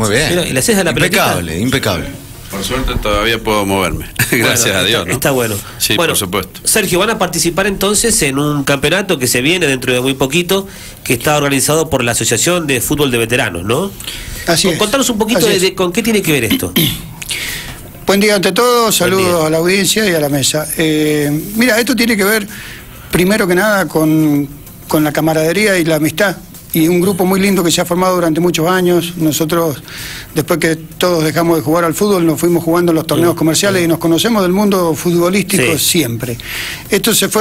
Muy bien. Mira, y le haces a la pelotita. Impecable, impecable. Por suerte todavía puedo moverme. Gracias a Dios, ¿no? Está bueno. Sí, bueno, por supuesto. Sergio, van a participar entonces en un campeonato que se viene dentro de muy poquito, que está organizado por la Asociación de Fútbol de Veteranos, ¿no? Así es. Contanos un poquito de con qué tiene que ver esto. Buen día ante todos, saludos a la audiencia y a la mesa. Mira, esto tiene que ver, primero que nada, con la camaradería y la amistad. Y un grupo muy lindo que se ha formado durante muchos años. Nosotros, después que todos dejamos de jugar al fútbol, nos fuimos jugando en los torneos comerciales y nos conocemos del mundo futbolístico siempre. Esto se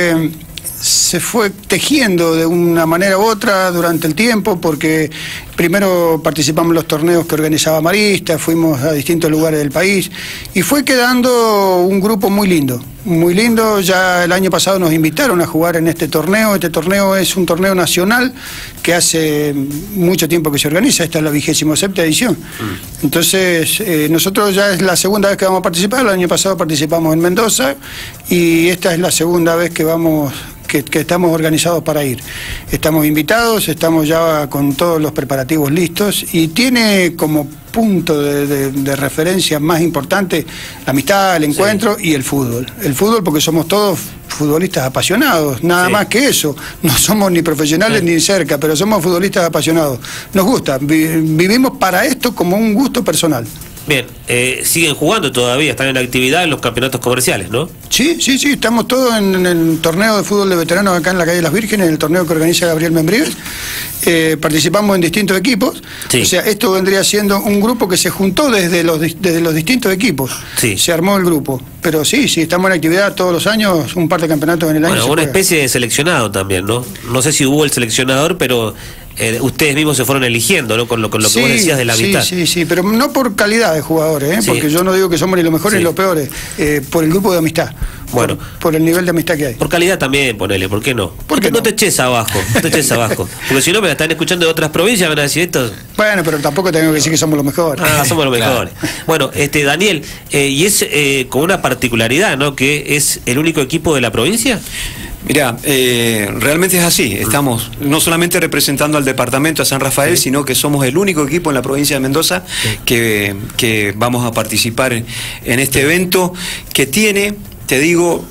fue tejiendo de una manera u otra durante el tiempo, porque primero participamos en los torneos que organizaba Marista, fuimos a distintos lugares del país y fue quedando un grupo muy lindo. Muy lindo. Ya el año pasado nos invitaron a jugar en este torneo. Este torneo es un torneo nacional que hace mucho tiempo que se organiza. Esta es la 27ª edición. Entonces, nosotros ya es la segunda vez que vamos a participar. El año pasado participamos en Mendoza y esta es la segunda vez que vamos, que estamos organizados para ir. Estamos invitados, estamos ya con todos los preparativos listos y tiene como punto de referencia más importante la amistad, el encuentro y el fútbol. El fútbol porque somos todos futbolistas apasionados, nada más que eso. No somos ni profesionales ni cerca, pero somos futbolistas apasionados. Nos gusta, vivimos para esto como un gusto personal. Bien, siguen jugando todavía, están en actividad en los campeonatos comerciales, ¿no? Sí, estamos todos en el torneo de fútbol de veteranos acá en la calle Las Vírgenes, en el torneo que organiza Gabriel Membrives. Participamos en distintos equipos, o sea, esto vendría siendo un grupo que se juntó desde los distintos equipos, se armó el grupo, pero sí, estamos en actividad todos los años, un par de campeonatos en el año. Bueno, una especie de seleccionado también, ¿no? No sé si hubo el seleccionador, pero ustedes mismos se fueron eligiendo, ¿no? Con lo que vos decías de la amistad. Sí, pero no por calidad de jugadores, porque yo no digo que somos ni los mejores ni los peores, por el grupo de amistad. Bueno, por el nivel de amistad que hay. Por calidad también, ponele, ¿por qué no? Porque no te eches abajo, Porque si no me la están escuchando de otras provincias, van a decir esto. Bueno, pero tampoco tengo que decir que somos los mejores. Somos los mejores. Bueno, Daniel, y es con una particularidad, ¿no? Que es el único equipo de la provincia. Mirá, realmente es así. Estamos no solamente representando al departamento, a San Rafael, sino que somos el único equipo en la provincia de Mendoza que vamos a participar en este evento que tiene, te digo,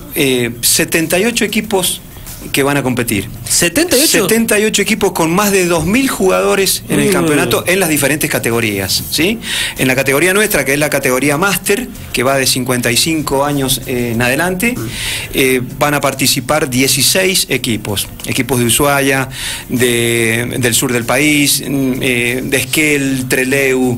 78 equipos que van a competir. ¿78? 78 equipos con más de 2.000 jugadores en el campeonato en las diferentes categorías, ¿sí? En la categoría nuestra, que es la categoría máster, que va de 55 años en adelante, van a participar 16 equipos. Equipos de Ushuaia, del sur del país, de Esquel, Trelew,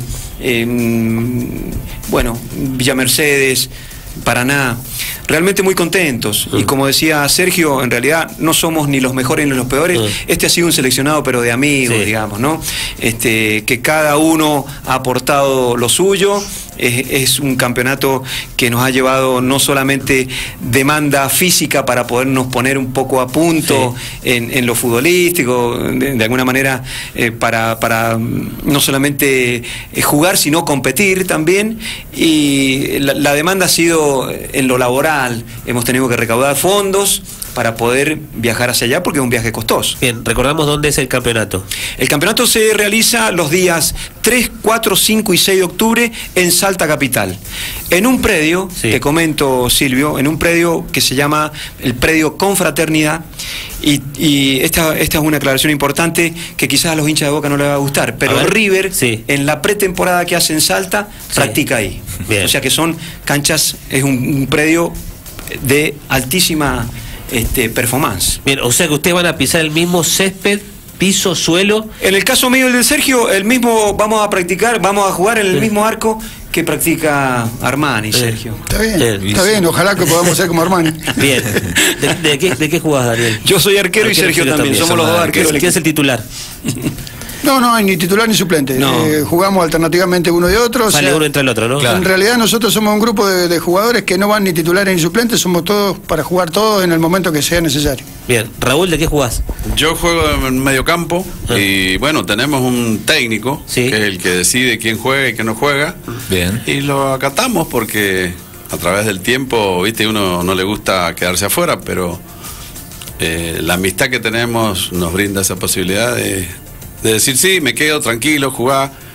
bueno, Villa Mercedes, Paraná. Realmente muy contentos y como decía Sergio, en realidad no somos ni los mejores ni los peores. Este ha sido un seleccionado pero de amigos, digamos, ¿no? Que cada uno ha aportado lo suyo. Es un campeonato que nos ha llevado no solamente demanda física para podernos poner un poco a punto en lo futbolístico, de alguna manera para no solamente jugar sino competir también, y la demanda ha sido en lo laboral. Hemos tenido que recaudar fondos para poder viajar hacia allá porque es un viaje costoso. Bien, recordamos dónde es el campeonato. El campeonato se realiza los días 3, 4, 5 y 6 de octubre en Salta Capital. En un predio, te comento Silvio, en un predio que se llama el predio Confraternidad, y esta es una aclaración importante que quizás a los hinchas de Boca no les va a gustar, pero River en la pretemporada que hace en Salta practica ahí. Bien. O sea que son canchas, es un predio de altísima performance. Bien, o sea que ustedes van a pisar el mismo césped, piso, suelo. En el caso mío, el de Sergio, el mismo vamos a practicar, vamos a jugar en el mismo arco que practica Armani, Sergio. Está bien, ojalá que podamos ser como Armani. Bien. ¿De qué jugás, Daniel? Yo soy arquero y Sergio también. Somos los dos arqueros. ¿Quién es el titular? No hay ni titular ni suplente. Jugamos alternativamente uno y otro. Sale uno entre el otro, ¿no? Claro. En realidad nosotros somos un grupo de jugadores que no van ni titulares ni suplentes, somos todos para jugar todos en el momento que sea necesario. Bien. Raúl, ¿de qué jugás? Yo juego en medio campo y bueno, tenemos un técnico que es el que decide quién juega y quién no juega. Bien. Y lo acatamos porque a través del tiempo, viste, uno no le gusta quedarse afuera, pero la amistad que tenemos nos brinda esa posibilidad de decir sí, me quedo tranquilo, jugar,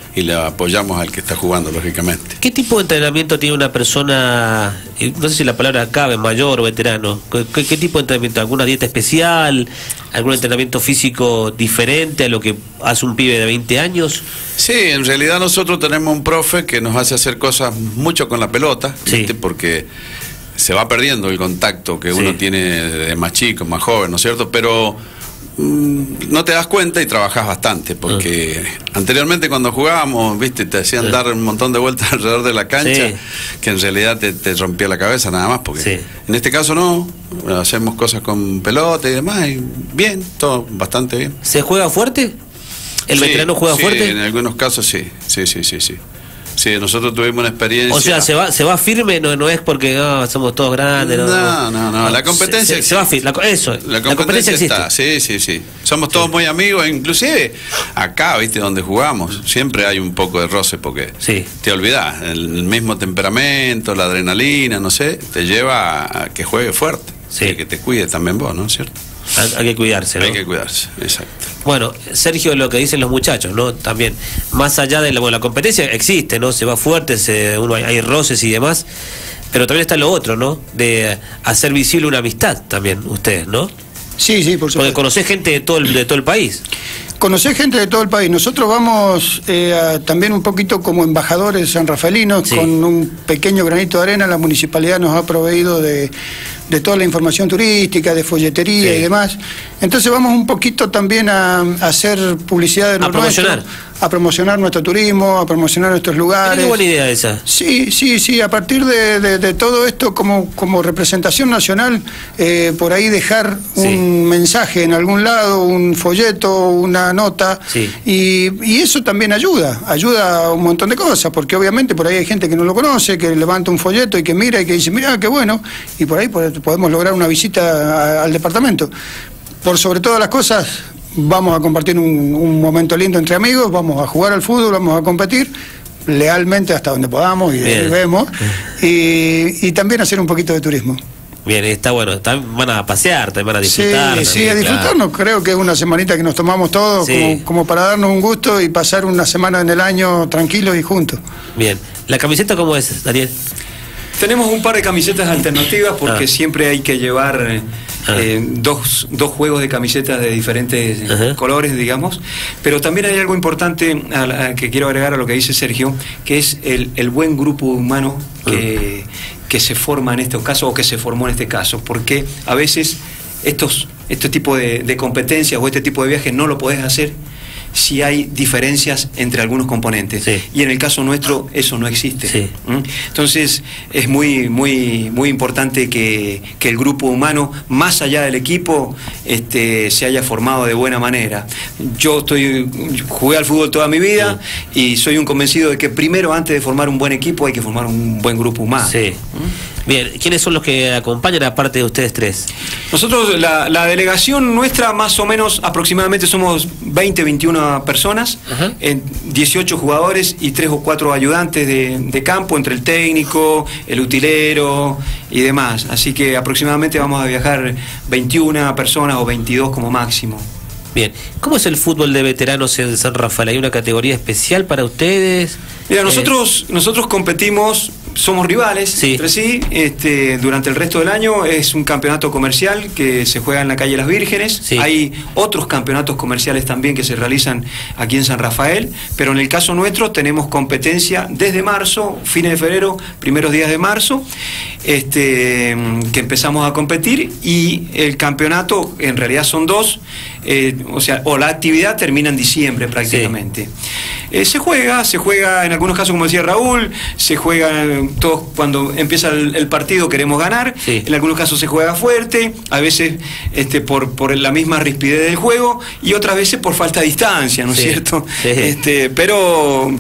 y le apoyamos al que está jugando, lógicamente. ¿Qué tipo de entrenamiento tiene una persona, no sé si la palabra cabe, mayor o veterano? ¿Qué tipo de entrenamiento? ¿Alguna dieta especial? ¿Algún entrenamiento físico diferente a lo que hace un pibe de 20 años? Sí, en realidad nosotros tenemos un profe que nos hace hacer cosas mucho con la pelota, ¿viste? Porque se va perdiendo el contacto que uno tiene de más chico, más joven, ¿no es cierto? Pero no te das cuenta y trabajás bastante, porque anteriormente cuando jugábamos, viste, te hacían dar un montón de vueltas alrededor de la cancha, que en realidad te rompía la cabeza nada más, porque en este caso no, hacemos cosas con pelota y demás, y bien, todo bastante bien. ¿Se juega fuerte? ¿El veterano juega fuerte? En algunos casos sí. Sí, nosotros tuvimos una experiencia. O sea, se va firme, no es porque somos todos grandes. No, la competencia se va firme. La competencia está, sí. Somos todos muy amigos, inclusive acá, viste, donde jugamos, siempre hay un poco de roce porque te olvidás, el mismo temperamento, la adrenalina, no sé, te lleva a que juegue fuerte, que te cuide también vos, ¿no es cierto? Hay que cuidarse, ¿no? Hay que cuidarse, exacto. Bueno, Sergio, lo que dicen los muchachos, ¿no? También, más allá de la competencia existe, ¿no? Se va fuerte, hay roces y demás, pero también está lo otro, ¿no? De hacer visible una amistad también, ustedes, ¿no? Sí, por supuesto. Porque conocés gente de todo el país. Conocés gente de todo el país. Nosotros vamos también un poquito como embajadores sanrafaelinos, con un pequeño granito de arena. La municipalidad nos ha proveído de toda la información turística, de folletería y demás. Entonces vamos un poquito también a hacer publicidad de nuestro, a promocionar nuestro turismo, a promocionar nuestros lugares. Qué buena idea esa. Sí, a partir de todo esto como representación nacional, por ahí dejar un mensaje en algún lado, un folleto, una nota, y eso también ayuda a un montón de cosas, porque obviamente por ahí hay gente que no lo conoce, que levanta un folleto y que mira y que dice, mira, qué bueno, y por ahí podemos lograr una visita al departamento. Por sobre todas las cosas, vamos a compartir un momento lindo entre amigos, vamos a jugar al fútbol, vamos a competir lealmente hasta donde podamos y vemos, y también hacer un poquito de turismo. Bien, está bueno, van a pasear, también van a disfrutar. Sí, a disfrutarnos, creo que es una semanita que nos tomamos todos como para darnos un gusto y pasar una semana en el año tranquilos y juntos. Bien, ¿la camiseta cómo es, Daniel? Tenemos un par de camisetas alternativas porque siempre hay que llevar dos juegos de camisetas de diferentes colores, digamos, pero también hay algo importante que quiero agregar a lo que dice Sergio, que es el buen grupo humano que se forma en estos casos, o que se formó en este caso, porque a veces este tipo de competencias o este tipo de viajes no lo podés hacer si hay diferencias entre algunos componentes, y en el caso nuestro eso no existe. Entonces es muy importante que el grupo humano, más allá del equipo, se haya formado de buena manera. Yo jugué al fútbol toda mi vida y soy un convencido de que primero, antes de formar un buen equipo, hay que formar un buen grupo humano. Bien, ¿quiénes son los que acompañan aparte de ustedes tres? Nosotros, la delegación nuestra, más o menos aproximadamente somos 20, 21 personas, 18 jugadores y 3 o 4 ayudantes de campo, entre el técnico, el utilero y demás. Así que aproximadamente vamos a viajar 21 personas o 22 como máximo. Bien, ¿cómo es el fútbol de veteranos en San Rafael? ¿Hay una categoría especial para ustedes? Mira, nosotros competimos, somos rivales entre sí, durante el resto del año. Es un campeonato comercial que se juega en la calle Las Vírgenes. Hay otros campeonatos comerciales también que se realizan aquí en San Rafael, pero en el caso nuestro tenemos competencia desde marzo, fines de febrero, primeros días de marzo, que empezamos a competir, y el campeonato en realidad son 2, o la actividad termina en diciembre prácticamente. Se juega en algunos casos, como decía Raúl, se juega todos cuando empieza el partido queremos ganar, en algunos casos se juega fuerte, a veces por la misma rispidez del juego, y otras veces por falta de distancia, ¿no es cierto? Pero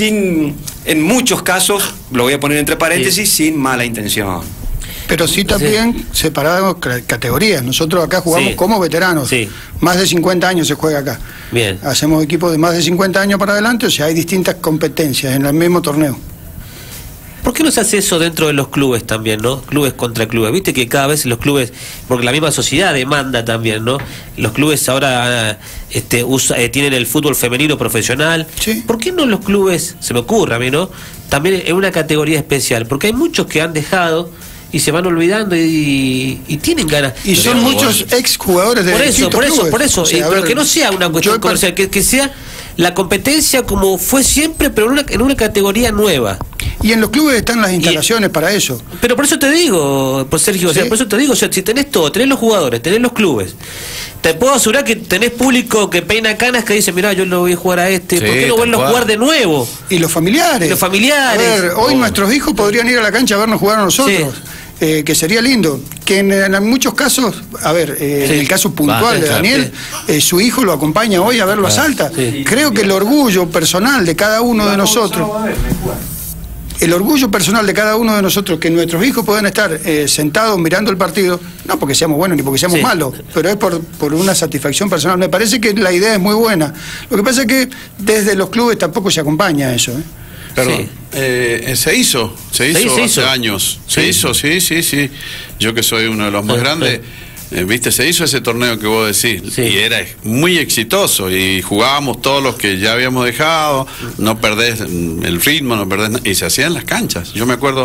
en muchos casos, lo voy a poner entre paréntesis, sin mala intención. Pero sí también separados categorías. Nosotros acá jugamos como veteranos. Más de 50 años se juega acá. Bien. Hacemos equipos de más de 50 años para adelante, o sea, hay distintas competencias en el mismo torneo. ¿Por qué no se hace eso dentro de los clubes también, no? Clubes contra clubes. Viste que cada vez los clubes, porque la misma sociedad demanda también, ¿no? Los clubes ahora tienen el fútbol femenino profesional. Sí. ¿Por qué no los clubes, se me ocurre a mí, ¿no? También en una categoría especial, porque hay muchos que han dejado y se van olvidando y tienen ganas. Y son muchos exjugadores de distintos clubes. Por eso, O sea, pero que no sea una cuestión comercial, que sea la competencia como fue siempre, pero en una categoría nueva. Y en los clubes están las instalaciones para eso. Pero por eso te digo, pues Sergio, o sea, por eso te digo, o sea, si tenés todo, tenés los jugadores, tenés los clubes, te puedo asegurar que tenés público que peina canas que dice, mirá, yo lo voy a jugar a este, ¿por qué no verlo jugar de nuevo? Y los familiares. Los familiares. A ver, hoy nuestros hijos podrían ir a la cancha a vernos jugar a nosotros. Sí. Que sería lindo, que en muchos casos, a ver, en el caso puntual de Daniel, su hijo lo acompaña hoy a verlo a Salta. Sí. Creo que el orgullo personal de cada uno de nosotros, el orgullo personal de cada uno de nosotros, que nuestros hijos puedan estar sentados mirando el partido, no porque seamos buenos ni porque seamos malos, pero es por una satisfacción personal. Me parece que la idea es muy buena. Lo que pasa es que desde los clubes tampoco se acompaña eso, Perdón. Se hizo hace años. Se hizo, sí. Yo que soy uno de los más grandes, viste, se hizo ese torneo que vos decís, y era muy exitoso, y jugábamos todos los que ya habíamos dejado, no perdés el ritmo, no perdés y se hacían las canchas. Yo me acuerdo,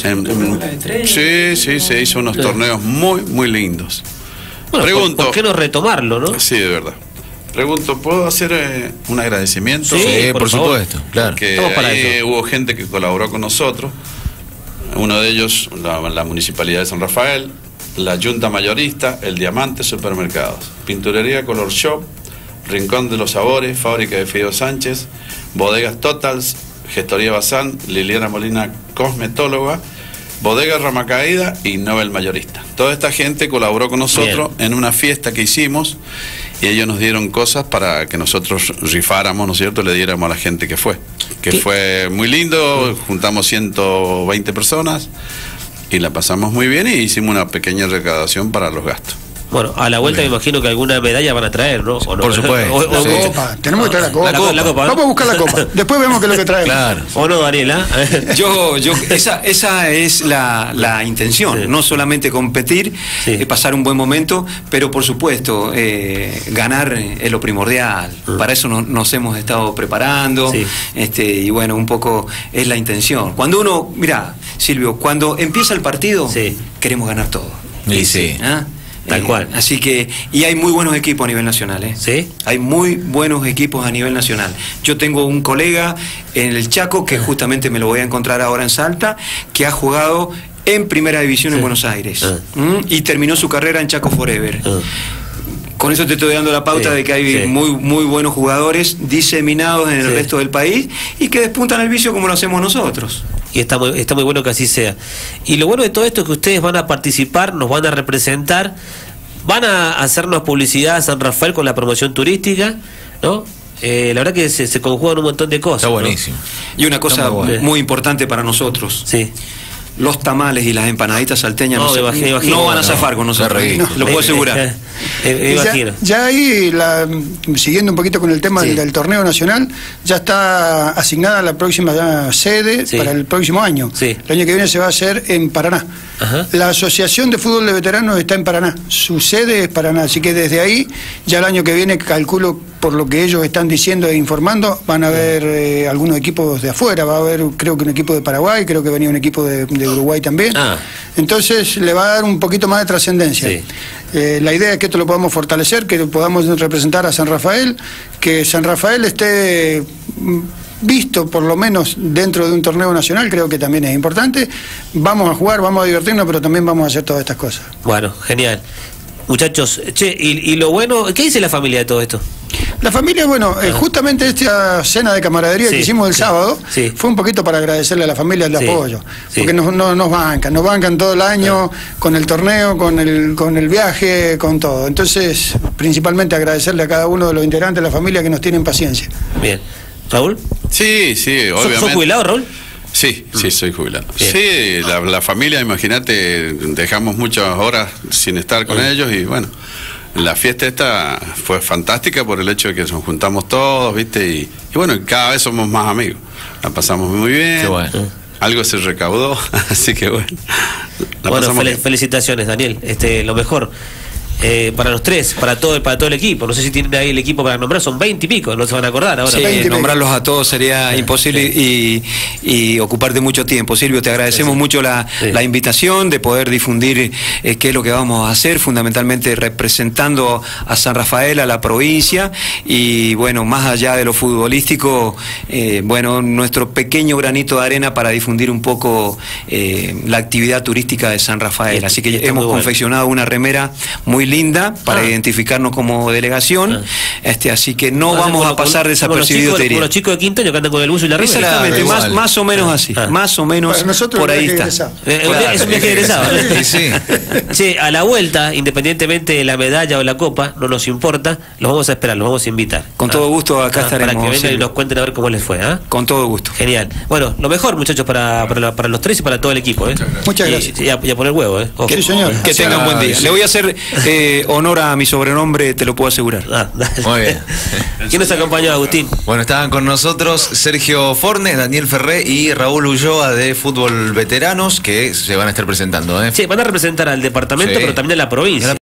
se hizo unos torneos muy, muy lindos. Bueno, Pregunto, ¿por qué no retomarlo, no? Sí, de verdad. Pregunto, ¿puedo hacer un agradecimiento? Sí, por supuesto, claro. Que ahí hubo gente que colaboró con nosotros. Uno de ellos, la Municipalidad de San Rafael, la Junta Mayorista, El Diamante Supermercados, Pinturería Color Shop, Rincón de los Sabores, Fábrica de Fideo Sánchez, Bodegas Totals, Gestoría Bazán, Liliana Molina Cosmetóloga, Bodega Ramacaída y Nobel Mayorista. Toda esta gente colaboró con nosotros en una fiesta que hicimos y ellos nos dieron cosas para que nosotros rifáramos, ¿no es cierto?, le diéramos a la gente que fue. Que fue muy lindo, juntamos 120 personas y la pasamos muy bien y hicimos una pequeña recaudación para los gastos. Bueno, a la vuelta me imagino que alguna medalla van a traer, ¿no? ¿O no? Por supuesto. La copa. Tenemos que traer la copa. La copa, ¿no? Vamos a buscar la copa. Después vemos qué es lo que traemos. Claro. ¿O no, Daniela? Esa es la intención. No solamente competir, pasar un buen momento, pero por supuesto, ganar es lo primordial. Para eso nos hemos estado preparando. Y bueno, un poco es la intención. Cuando uno, mira, Silvio, cuando empieza el partido, queremos ganar todo. Sí. ¿Ah? Tal cual. Así que, y hay muy buenos equipos a nivel nacional, ¿Sí? Hay muy buenos equipos a nivel nacional. Yo tengo un colega en el Chaco, que justamente me lo voy a encontrar ahora en Salta, que ha jugado en Primera División en Buenos Aires. Y terminó su carrera en Chaco Forever. Con eso te estoy dando la pauta de que hay muy buenos jugadores diseminados en el resto del país y que despuntan el vicio como lo hacemos nosotros. Y está muy bueno que así sea. Y lo bueno de todo esto es que ustedes van a participar, nos van a representar, van a hacernos publicidad a San Rafael con la promoción turística, ¿no? La verdad que se conjugan un montón de cosas. Está buenísimo. ¿No? Y una cosa muy importante para nosotros. Los tamales y las empanaditas salteñas no van a zafar con nosotros. Lo puedo asegurar. Ya ahí, siguiendo un poquito con el tema del torneo nacional, ya está asignada la próxima sede para el próximo año. El año que viene se va a hacer en Paraná. La Asociación de Fútbol de Veteranos está en Paraná. Su sede es Paraná. Así que desde ahí, ya el año que viene, calculo, por lo que ellos están diciendo e informando, van a haber algunos equipos de afuera. Va a haber, creo que un equipo de Paraguay, creo que venía un equipo de Uruguay también. Entonces le va a dar un poquito más de trascendencia. La idea es que esto lo podamos fortalecer, que podamos representar a San Rafael, que San Rafael esté visto por lo menos dentro de un torneo nacional, creo que también es importante. Vamos a jugar, vamos a divertirnos, pero también vamos a hacer todas estas cosas. Bueno, genial. Muchachos, y lo bueno, ¿qué dice la familia de todo esto? La familia, bueno, justamente esta cena de camaradería que hicimos el sábado fue un poquito para agradecerle a la familia el apoyo, porque nos bancan todo el año con el torneo, con el viaje, con todo. Entonces, principalmente agradecerle a cada uno de los integrantes de la familia que nos tienen paciencia. Bien. ¿Raúl? Sí, obviamente. ¿Sos jubilado, Raúl? Sí, soy jubilado. Sí, la familia, imagínate, dejamos muchas horas sin estar con ellos y bueno, la fiesta esta fue fantástica por el hecho de que nos juntamos todos, ¿viste? Y bueno, cada vez somos más amigos. La pasamos muy bien. Qué bueno. algo se recaudó, así que bueno. Bueno, felicitaciones, Daniel. Lo mejor. Para los tres, para todo el equipo. No sé si tienen ahí el equipo para nombrar, son 20 y pico, no se van a acordar ahora. Sí, nombrarlos a todos sería imposible y ocuparte mucho tiempo. Silvio, te agradecemos mucho la invitación de poder difundir qué es lo que vamos a hacer, fundamentalmente representando a San Rafael, a la provincia, y bueno, más allá de lo futbolístico, bueno, nuestro pequeño granito de arena para difundir un poco la actividad turística de San Rafael. Así que hemos confeccionado una remera muy linda para identificarnos como delegación, así que no vamos a pasar desapercibidos. Como los chicos de quinto año que andan con el buzo y la remera. Exactamente, más o menos así, más o menos por ahí está. Es un viaje egresado. Sí, a la vuelta, independientemente de la medalla o la copa, no nos importa, los vamos a esperar, los vamos a invitar. Con todo gusto, acá estaremos. Para que vengan y nos cuenten a ver cómo les fue. Con todo gusto. Genial. Bueno, lo mejor, muchachos, para los tres y para todo el equipo. Muchas gracias. Y a poner huevo. Sí, señor. Que tengan buen día. Le voy a hacer honor a mi sobrenombre, te lo puedo asegurar. Muy bien. ¿Quién nos acompañó, Agustín? Bueno, estaban con nosotros Sergio Fornes, Daniel Ferré y Raúl Ulloa de Fútbol Veteranos, que se van a estar presentando. Sí, van a representar al departamento, pero también a la provincia.